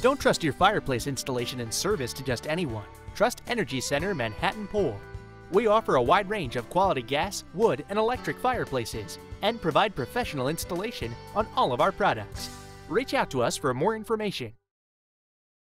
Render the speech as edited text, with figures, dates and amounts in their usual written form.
Don't trust your fireplace installation and service to just anyone. Trust Energy Center Manhattan Pole. We offer a wide range of quality gas, wood, and electric fireplaces and provide professional installation on all of our products. Reach out to us for more information.